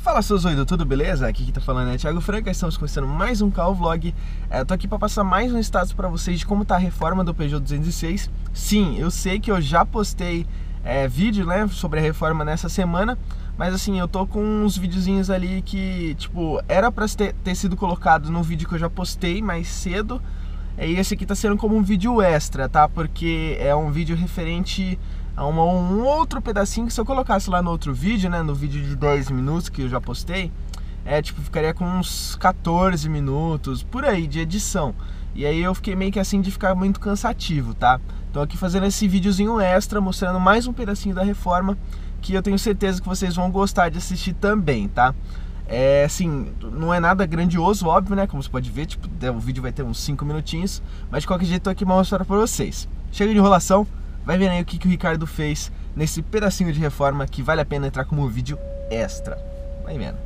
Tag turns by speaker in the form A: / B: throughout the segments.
A: Fala, seus doidos, tudo beleza? Aqui quem tá falando é Thiago Franca, estamos começando mais um carro vlog. Tô aqui pra passar mais um status pra vocês de como tá a reforma do Peugeot 206. Sim, eu sei que eu já postei vídeo, né, sobre a reforma nessa semana, mas assim, eu tô com uns videozinhos ali que, tipo, era pra ter sido colocado no vídeo que eu já postei mais cedo. E esse aqui tá sendo como um vídeo extra, tá? Porque é um vídeo referente a um outro pedacinho que se eu colocasse lá no outro vídeo, né? No vídeo de 10 minutos que eu já postei, tipo, ficaria com uns 14 minutos, por aí, de edição. E aí eu fiquei meio que assim de ficar muito cansativo, tá? Tô aqui fazendo esse videozinho extra, mostrando mais um pedacinho da reforma, que eu tenho certeza que vocês vão gostar de assistir também, tá? Assim, não é nada grandioso, óbvio, né? Como você pode ver, tipo, o vídeo vai ter uns 5 minutinhos, mas de qualquer jeito tô aqui pra mostrar pra vocês. Chega de enrolação, vai ver aí o que o Ricardo fez nesse pedacinho de reforma que vale a pena entrar como vídeo extra. Vai vendo.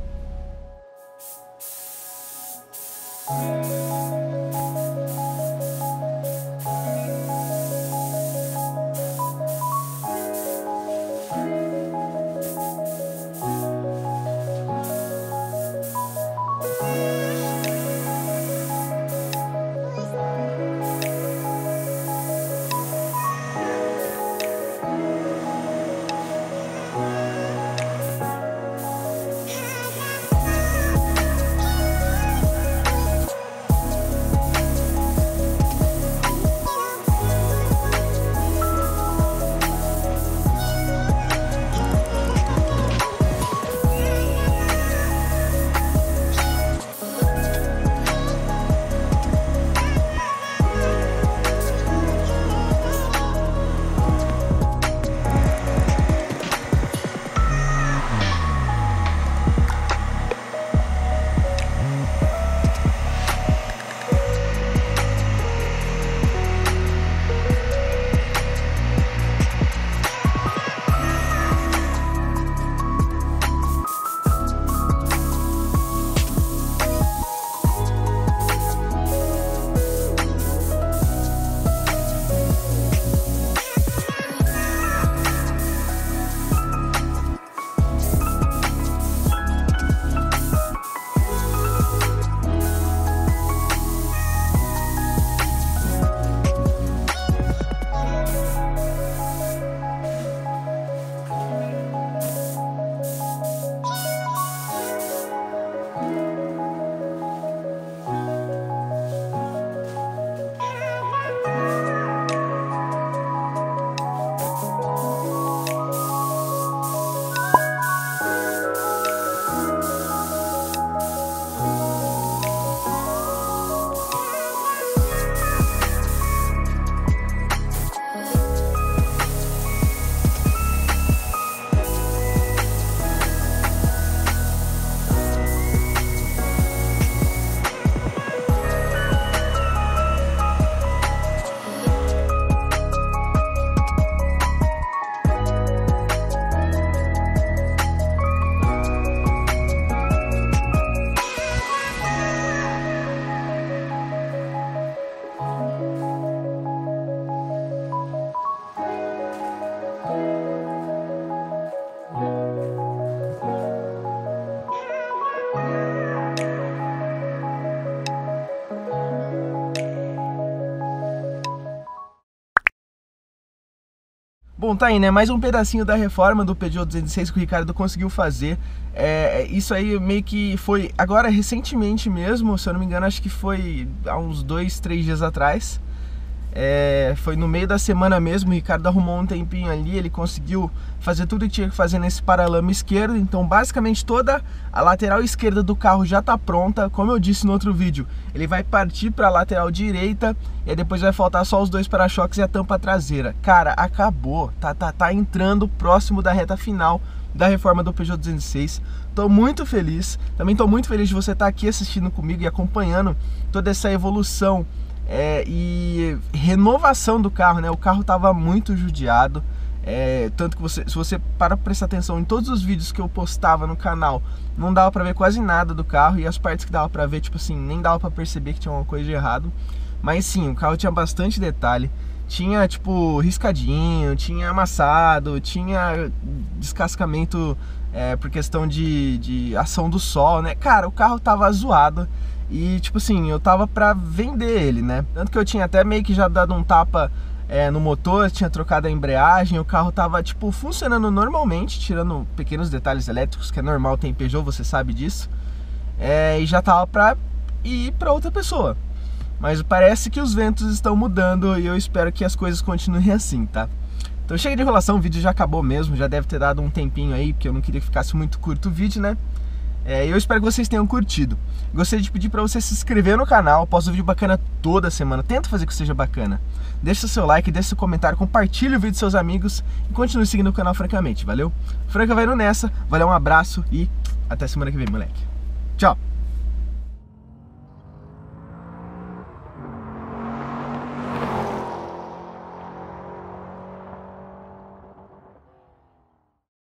A: Bom, tá aí, né? Mais um pedacinho da reforma do Peugeot 206 que o Ricardo conseguiu fazer. Isso aí meio que foi agora recentemente mesmo, se eu não me engano, acho que foi há uns 2, 3 dias atrás. Foi no meio da semana mesmo, o Ricardo arrumou um tempinho ali, ele conseguiu fazer tudo que tinha que fazer nesse paralama esquerdo. Então basicamente toda a lateral esquerda do carro já tá pronta. Como eu disse no outro vídeo, ele vai partir para a lateral direita e aí depois vai faltar só os dois para-choques e a tampa traseira. Cara, acabou, tá entrando próximo da reta final da reforma do Peugeot 206. Tô muito feliz, também tô muito feliz de você estar aqui assistindo comigo e acompanhando toda essa evolução e renovação do carro, né? O carro tava muito judiado, tanto que se você para prestar atenção em todos os vídeos que eu postava no canal, não dava pra ver quase nada do carro, e as partes que dava pra ver, tipo assim, nem dava pra perceber que tinha uma coisa de errado. Mas sim, o carro tinha bastante detalhe, tinha tipo riscadinho, tinha amassado, tinha descascamento por questão de ação do sol, né? Cara, o carro tava zoado e tipo assim, eu tava pra vender ele, né? Tanto que eu tinha até meio que já dado um tapa no motor, tinha trocado a embreagem, o carro tava tipo funcionando normalmente, tirando pequenos detalhes elétricos, que é normal, tem Peugeot, você sabe disso. E já tava pra ir pra outra pessoa. Mas parece que os ventos estão mudando e eu espero que as coisas continuem assim, tá? Então chega de enrolação, o vídeo já acabou mesmo, já deve ter dado um tempinho aí, porque eu não queria que ficasse muito curto o vídeo, né? Eu espero que vocês tenham curtido. Gostaria de pedir para você se inscrever no canal, posto vídeo bacana toda semana, tenta fazer que seja bacana. Deixa seu like, deixa seu comentário, compartilhe o vídeo com seus amigos e continue seguindo o canal Francamente, valeu? Franca vai indo nessa, valeu, um abraço e até semana que vem, moleque. Tchau!